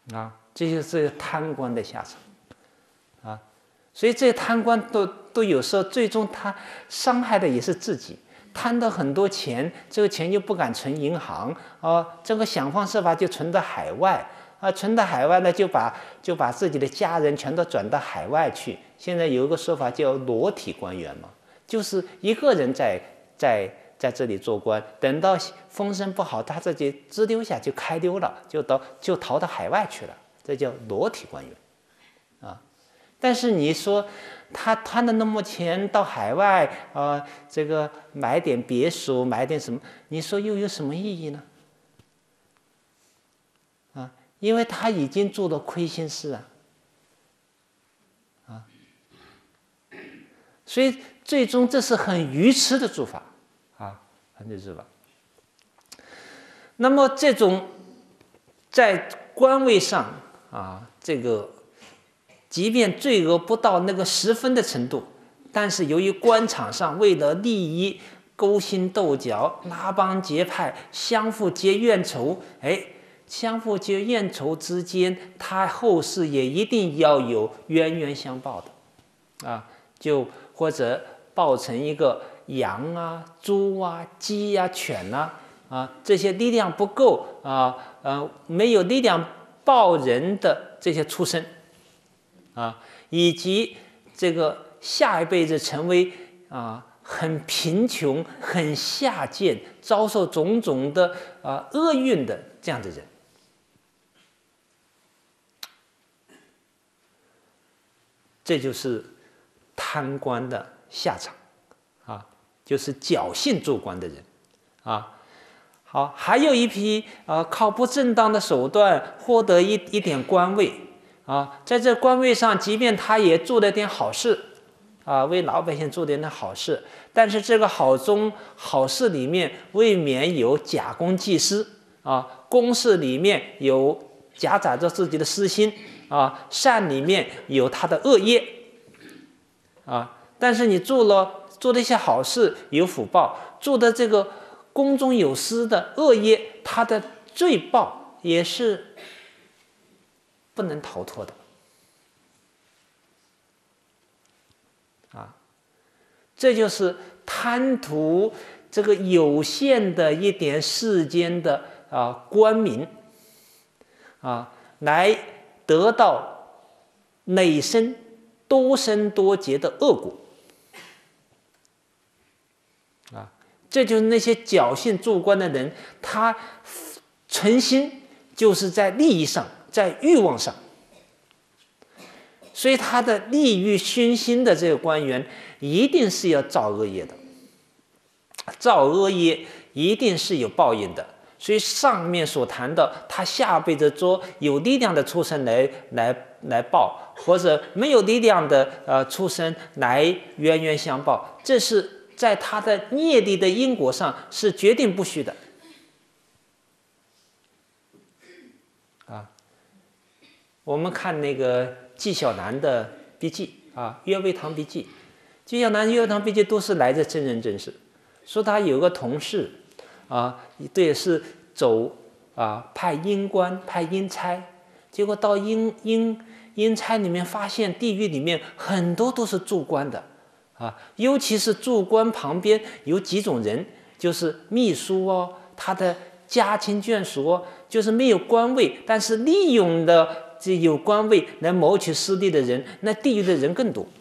啊，这就是贪官的下场啊。所以这些贪官都都有时候最终他伤害的也是自己，贪到很多钱，这个钱又不敢存银行啊，这个想方设法就存到海外啊，存到海外呢就把就把自己的家人全都转到海外去。现在有一个说法叫裸体官员嘛，就是一个人在在在这里做官，等到风声不好，他自己支溜下就开溜了，就到就逃到海外去了，这叫裸体官员啊。但是你说他贪了那么钱到海外啊、呃，这个买点别墅，买点什么，你说又有什么意义呢？啊，因为他已经做了亏心事啊，啊，所以最终这是很愚痴的做法啊，很愚痴吧。那么这种在官位上啊，这个。即便罪恶不到那个十分的程度，但是由于官场上为了利益勾心斗角、拉帮结派、相互结怨仇，哎，相互结怨仇之间，他后世也一定要有冤冤相报的，啊，就或者报成一个羊啊、猪啊、鸡啊、犬啊，啊，这些力量不够啊，呃，没有力量报人的这些出身。啊，以及这个下一辈子成为啊很贫穷、很下贱、遭受种种的啊厄运的这样的人，这就是贪官的下场啊，就是侥幸做官的人啊。好，还有一批啊靠不正当的手段获得一一点官位。啊，在这官位上，即便他也做了点好事，啊，为老百姓做点点好事，但是这个好中好事里面未免有假公济私啊，公事里面有夹杂着自己的私心啊，善里面有他的恶业啊。但是你做了做的一些好事有福报，做的这个公中有私的恶业，他的罪报也是不能逃脱的啊！这就是贪图这个有限的一点世间的啊官名啊，来得到累生多生多劫的恶果啊！这就是那些侥幸做官的人，他存心就是在利益上。在欲望上，所以他的利欲熏心的这个官员，一定是要造恶业的，造恶业一定是有报应的。所以上面所谈的，他下辈子做有力量的出身来来来报，或者没有力量的呃出身来冤冤相报，这是在他的业力的因果上是决定不虚的。我们看那个纪晓岚的笔记啊，《阅微堂笔记》，纪晓岚《阅微堂笔记》都是来自真人真事。说他有个同事啊，对，是走啊派阴官、派阴差，结果到阴阴阴差里面发现地狱里面很多都是做官的啊，尤其是做官旁边有几种人，就是秘书哦，他的家亲眷属哦，就是没有官位，但是利用的。这有官位来谋取私利的人，那地狱的人更多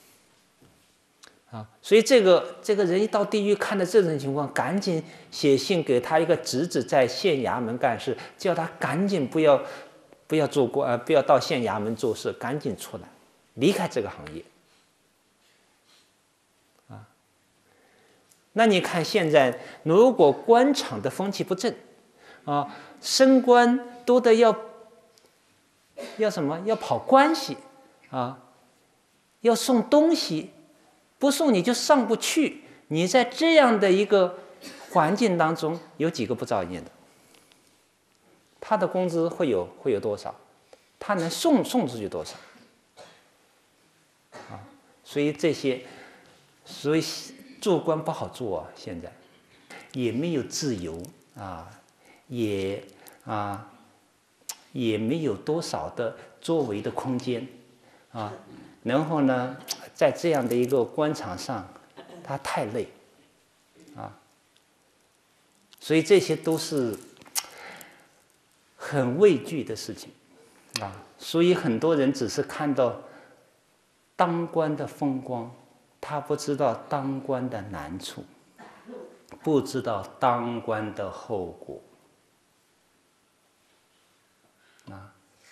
啊！所以这个这个人一到地狱，看到这种情况，赶紧写信给他一个侄子在县衙门干事，叫他赶紧不要不要做官，呃，不要到县衙门做事，赶紧出来，离开这个行业啊！那你看现在，如果官场的风气不正啊，升官多的要。要什么？要跑关系啊！要送东西，不送你就上不去。你在这样的一个环境当中，有几个不造业的？他的工资会有会有多少？他能送送出去多少？啊！所以这些，所以做官不好做啊！现在也没有自由啊，也啊。 也没有多少的作为的空间，啊，然后呢，在这样的一个官场上，他太累，啊，所以这些都是很畏惧的事情，啊，所以很多人只是看到当官的风光，他不知道当官的难处，不知道当官的后果。啊，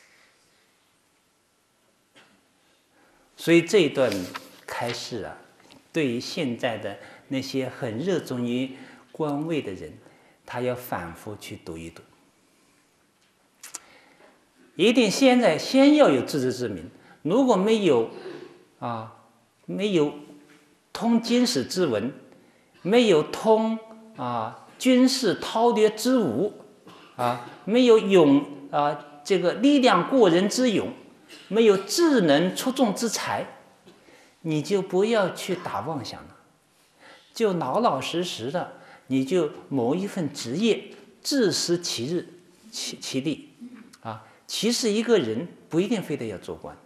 所以这一段开示啊，对于现在的那些很热衷于官位的人，他要反复去读一读，一定现在先要有自知之明。如果没有啊，没有通经史之文，没有通啊军事韬略之武，啊，没有勇啊。这个力量过人之勇，没有智能出众之才，你就不要去打妄想了，就老老实实的，你就谋一份职业，自食其日其其力啊。其实一个人不一定非得要做官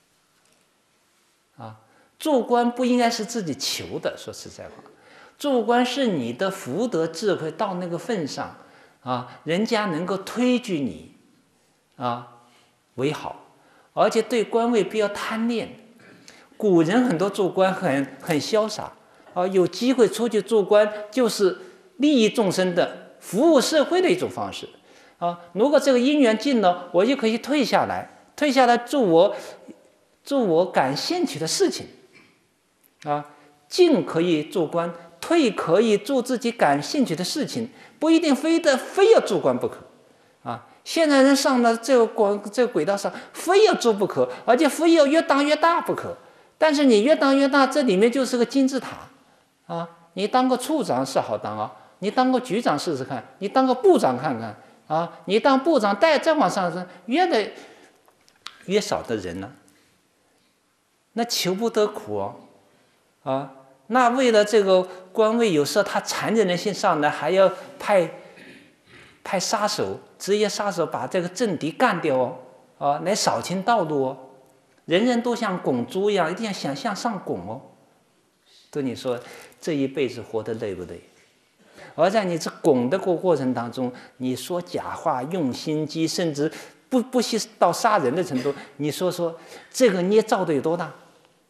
啊，做官不应该是自己求的，说实在话，做官是你的福德智慧到那个份上啊，人家能够推举你啊为好，而且对官位不要贪恋。古人很多做官很很潇洒啊，有机会出去做官就是利益众生的、服务社会的一种方式啊。如果这个姻缘尽了，我就可以退下来，退下来做我做我感兴趣的事情啊。进可以做官，退可以做自己感兴趣的事情，不一定非得非要做官不可啊。现在人上了这个广这个轨道上，非要做不可，而且非要越当越大不可。但是你越当越大，这里面就是个金字塔啊！你当个处长是好当啊，你当个局长试试看，你当个部长看看啊，你当部长再再往上升，越来越少的人呢，那求不得苦哦啊！那为了这个官位，有时候他残忍的性上来，还要派派杀手。职业杀手把这个政敌干掉哦，啊，来扫清道路哦。人人都像拱猪一样，一定要想向上拱哦。对你说，这一辈子活得累不累？而在你这拱的过过程当中，你说假话、用心机，甚至不不惜到杀人的程度，你说说这个孽造的有多大？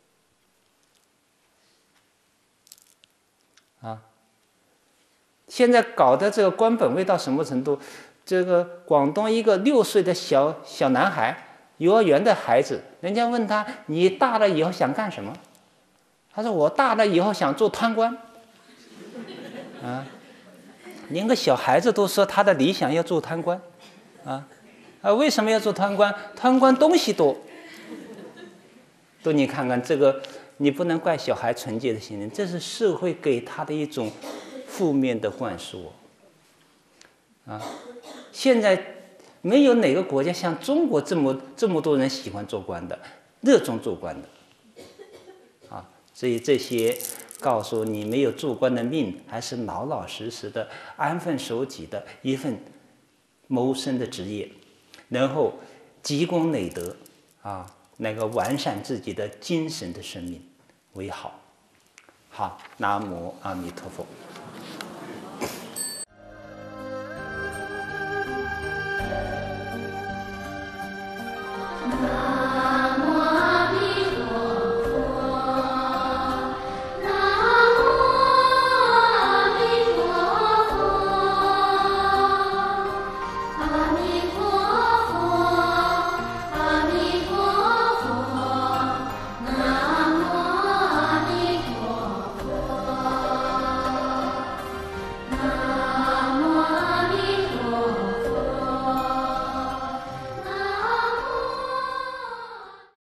啊！现在搞的这个官本位到什么程度？这个广东一个六岁的小小男孩，幼儿园的孩子，人家问他：“你大了以后想干什么？”他说：“我大了以后想做贪官。”啊，连个小孩子都说他的理想要做贪官，啊啊，为什么要做贪官？贪官东西多。都你看看这个，你不能怪小孩纯洁的心灵，这是社会给他的一种负面的灌输。啊。现在没有哪个国家像中国这么这么多人喜欢做官的，热衷做官的，啊，所以这些告诉你，没有做官的命，还是老老实实的安分守己的一份谋生的职业，然后积功累德啊，那个完善自己的精神的生命为好。好，南无阿弥陀佛。